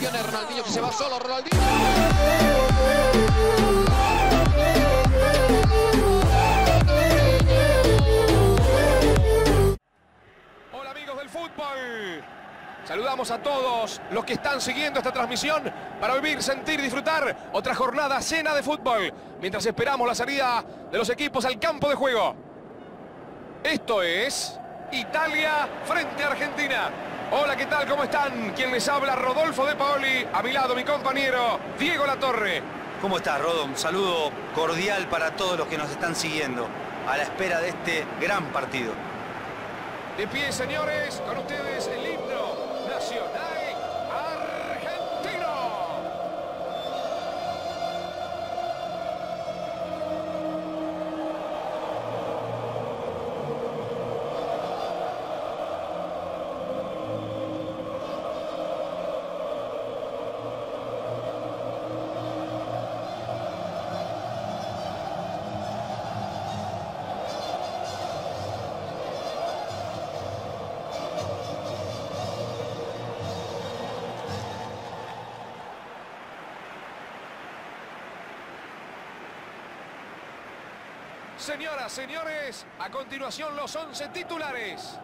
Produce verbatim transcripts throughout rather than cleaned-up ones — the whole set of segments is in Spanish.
Attenzione Ronaldinho che se va solo, Ronaldinho. Hola amigos del fútbol. Saludamos a todos los que están siguiendo esta transmisión para vivir, sentir y disfrutar otra jornada llena de fútbol mientras esperamos la salida de los equipos al campo de juego. Esto es Italia frente a Argentina. Hola, ¿qué tal? ¿Cómo están? Quien les habla, Rodolfo De Paoli. A mi lado, mi compañero, Diego Latorre. ¿Cómo estás, Rodo? Un saludo cordial para todos los que nos están siguiendo a la espera de este gran partido. De pie, señores, con ustedes el himno nacional argentino. Señoras, señores, a continuación los once titulares.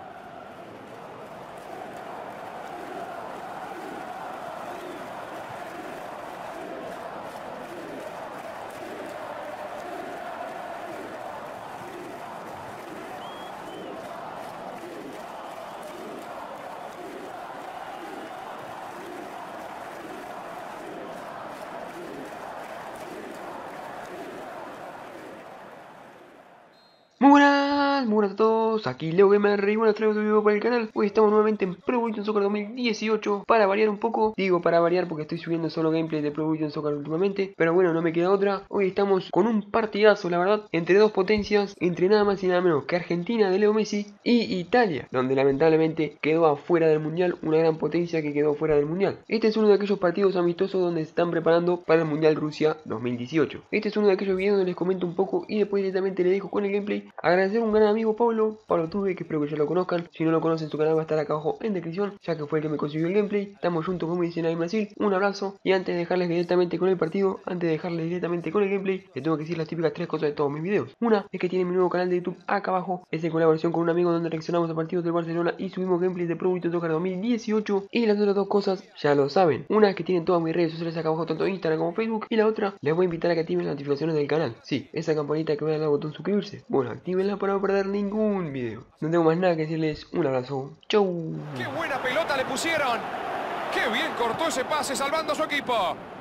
Muy buenas, muy buenas a todos, aquí Leo Gamer y bueno, traigo otro video para el canal. Hoy estamos nuevamente en Pro Evolution Soccer dos mil dieciocho, para variar un poco. Digo para variar porque estoy subiendo solo gameplay de Pro Evolution Soccer últimamente, pero bueno, no me queda otra. Hoy estamos con un partidazo, la verdad, entre dos potencias, entre nada más y nada menos que Argentina de Leo Messi y Italia, donde lamentablemente quedó afuera del Mundial, una gran potencia que quedó fuera del Mundial. Este es uno de aquellos partidos amistosos donde se están preparando para el Mundial Rusia dos mil dieciocho. Este es uno de aquellos videos donde les comento un poco y después directamente les dejo con el gameplay. Agradecer a un gran amigo Pablo, Pablo Tuve, que espero que ya lo conozcan. Si no lo conocen, su canal va a estar acá abajo en descripción, ya que fue el que me consiguió el gameplay. Estamos juntos, como dicen ahí en Brasil. Un abrazo. Y antes de dejarles directamente con el partido, antes de dejarles directamente con el gameplay, les tengo que decir las típicas tres cosas de todos mis videos. Una es que tienen mi nuevo canal de YouTube acá abajo, es en colaboración con un amigo donde reaccionamos a partidos del Barcelona y subimos gameplays de Pro Evolution Soccer dos mil dieciocho. Y las otras dos cosas ya lo saben. Una es que tienen todas mis redes sociales acá abajo, tanto Instagram como Facebook. Y la otra, les voy a invitar a que activen las notificaciones del canal. Sí, esa campanita que ven al botón suscribirse. Bueno, actívenla para no perder ningún video. No tengo más nada que decirles. Un abrazo. Chau. ¡Qué buena pelota le pusieron! ¡Qué bien cortó ese pase salvando a su equipo!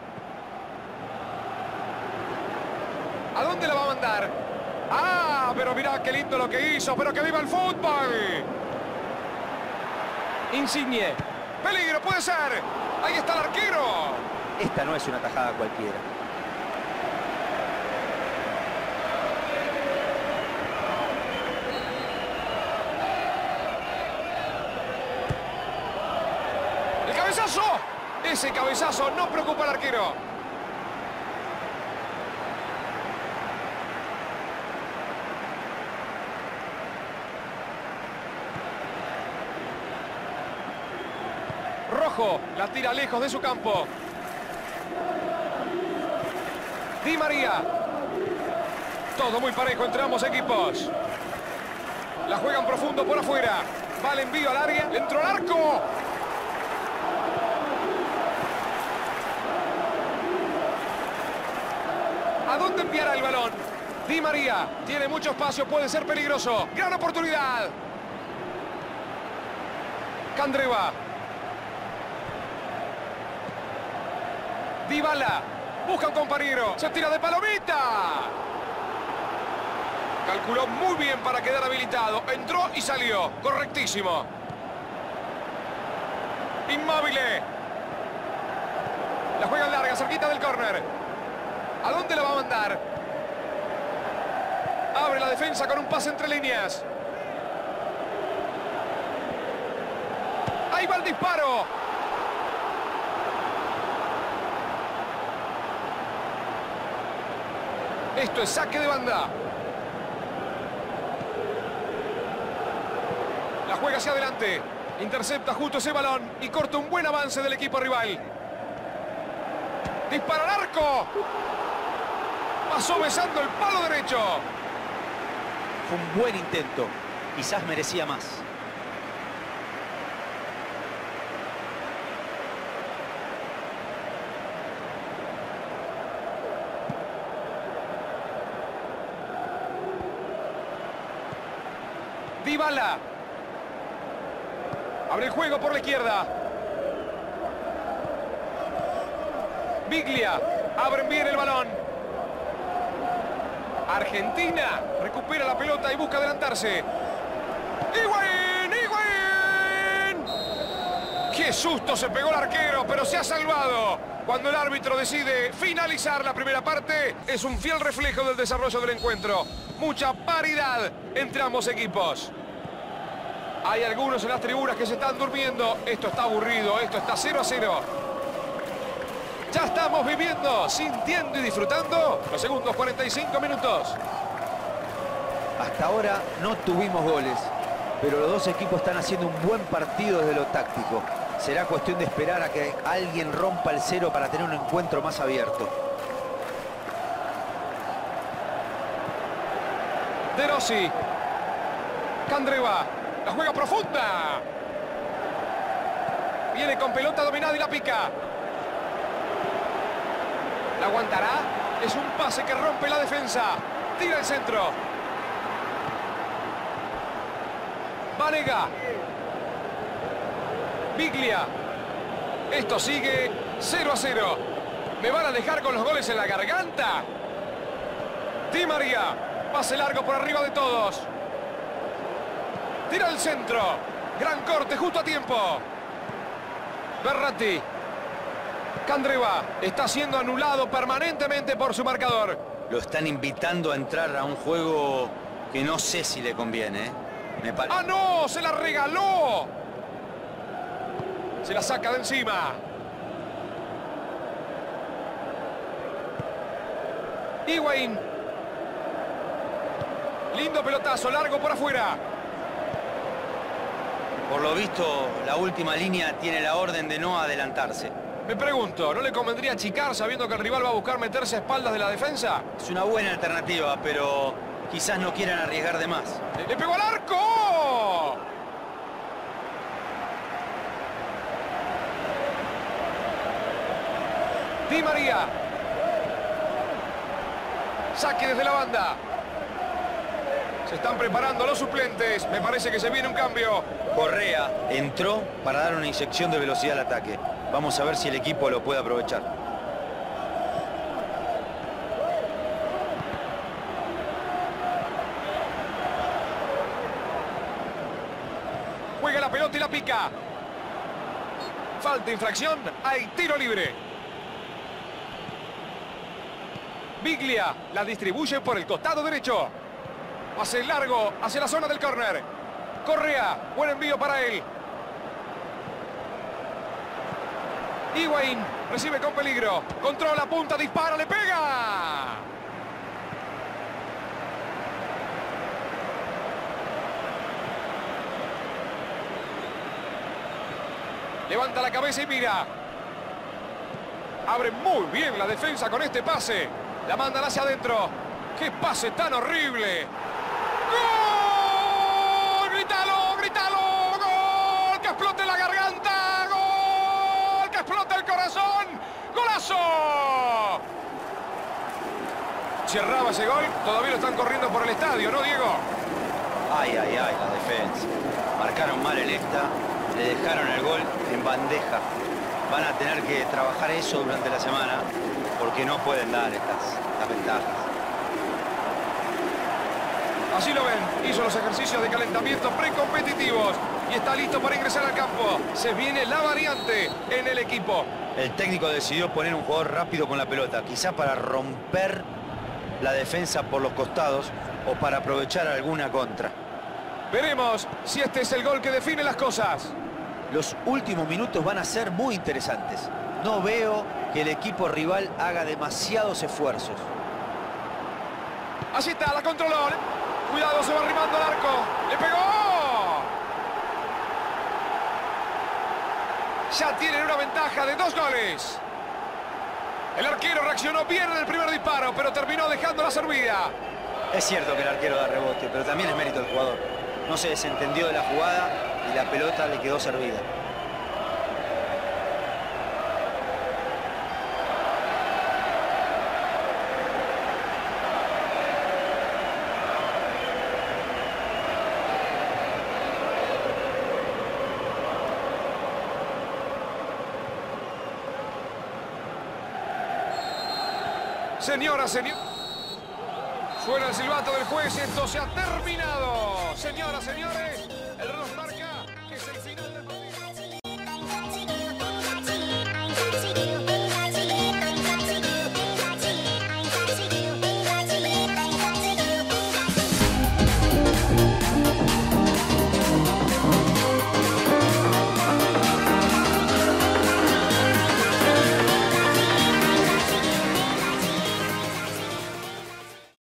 ¿A dónde la va a mandar? ¡Ah! Pero mirá qué lindo lo que hizo. ¡Pero que viva el fútbol! Insigne. ¡Peligro! ¡Puede ser! ¡Ahí está el arquero! Esta no es una tajada cualquiera. ¡Cabezazo! Ese cabezazo no preocupa al arquero. Rojo la tira lejos de su campo. Di María. Todo muy parejo entre ambos equipos. La juegan profundo por afuera. Va el envío al área. Entró al arco. ¿A dónde enviará el balón? Di María tiene mucho espacio, puede ser peligroso. ¡Gran oportunidad! Candreva. Dybala. Busca un compañero. Se tira de palomita. Calculó muy bien para quedar habilitado. Entró y salió. Correctísimo. Inmóvil. La juega larga, cerquita del córner. ¿A dónde la va a mandar? Abre la defensa con un pase entre líneas. Ahí va el disparo. Esto es saque de banda. La juega hacia adelante. Intercepta justo ese balón y corta un buen avance del equipo rival. Dispara al arco. Pasó besando el palo derecho. Fue un buen intento. Quizás merecía más. Dybala. Abre el juego por la izquierda. Biglia. Abren bien el balón. Argentina recupera la pelota y busca adelantarse. ¡Higuaín! ¡Higuaín! ¡Qué susto se pegó el arquero! Pero se ha salvado. Cuando el árbitro decide finalizar la primera parte, es un fiel reflejo del desarrollo del encuentro. Mucha paridad entre ambos equipos. Hay algunos en las tribunas que se están durmiendo. Esto está aburrido, esto está cero a cero. Ya estamos viviendo, sintiendo y disfrutando los segundos cuarenta y cinco minutos. Hasta ahora no tuvimos goles, pero los dos equipos están haciendo un buen partido desde lo táctico. Será cuestión de esperar a que alguien rompa el cero para tener un encuentro más abierto. De Rossi. Candreva. La juega profunda. Viene con pelota dominada y la pica. ¿La aguantará? Es un pase que rompe la defensa. Tira el centro. Vanega. Biglia. Esto sigue cero a cero. ¿Me van a dejar con los goles en la garganta? Di María. Pase largo por arriba de todos. Tira el centro. Gran corte justo a tiempo. Verratti. Candreva está siendo anulado permanentemente por su marcador. Lo están invitando a entrar a un juego que no sé si le conviene, ¿eh? Me pare... ¡Ah, no! ¡Se la regaló! Se la saca de encima. Higuaín. Lindo pelotazo, largo por afuera. Por lo visto, la última línea tiene la orden de no adelantarse. Me pregunto, ¿no le convendría achicar sabiendo que el rival va a buscar meterse a espaldas de la defensa? Es una buena alternativa, pero quizás no quieran arriesgar de más. ¡Le pegó al arco! Di María. Saque desde la banda. Se están preparando los suplentes. Me parece que se viene un cambio. Correa entró para dar una inyección de velocidad al ataque. Vamos a ver si el equipo lo puede aprovechar. Juega la pelota y la pica. Falta infracción. Hay tiro libre. Biglia la distribuye por el costado derecho. Pase largo hacia la zona del córner. Correa, buen envío para él. Higuaín recibe con peligro. Controla, punta, dispara, le pega. Levanta la cabeza y mira. Abre muy bien la defensa con este pase. La mandan hacia adentro. ¡Qué pase tan horrible! ¡Gol! ¡Grítalo! ¡Grítalo! ¡Gol! ¡Que explote la garganta! ¡Gol! ¡Que explote el corazón! ¡Golazo! Cerraba ese gol. Todavía lo están corriendo por el estadio, ¿no, Diego? Ay, ay, ay, la defensa. Marcaron mal en esta. Le dejaron el gol en bandeja. Van a tener que trabajar eso durante la semana porque no pueden dar estas, estas ventajas. Así lo ven, hizo los ejercicios de calentamiento precompetitivos y está listo para ingresar al campo. Se viene la variante en el equipo. El técnico decidió poner un jugador rápido con la pelota, quizá para romper la defensa por los costados o para aprovechar alguna contra. Veremos si este es el gol que define las cosas. Los últimos minutos van a ser muy interesantes. No veo que el equipo rival haga demasiados esfuerzos. Así está, la controló. Cuidado, se va arrimando al arco. ¡Le pegó! Ya tienen una ventaja de dos goles. El arquero reaccionó bien en el primer disparo, pero terminó dejando la servida. Es cierto que el arquero da rebote, pero también es mérito del jugador. No se desentendió de la jugada y la pelota le quedó servida. Señoras, señores, suena el silbato del juez, esto se ha terminado. Señoras, señores.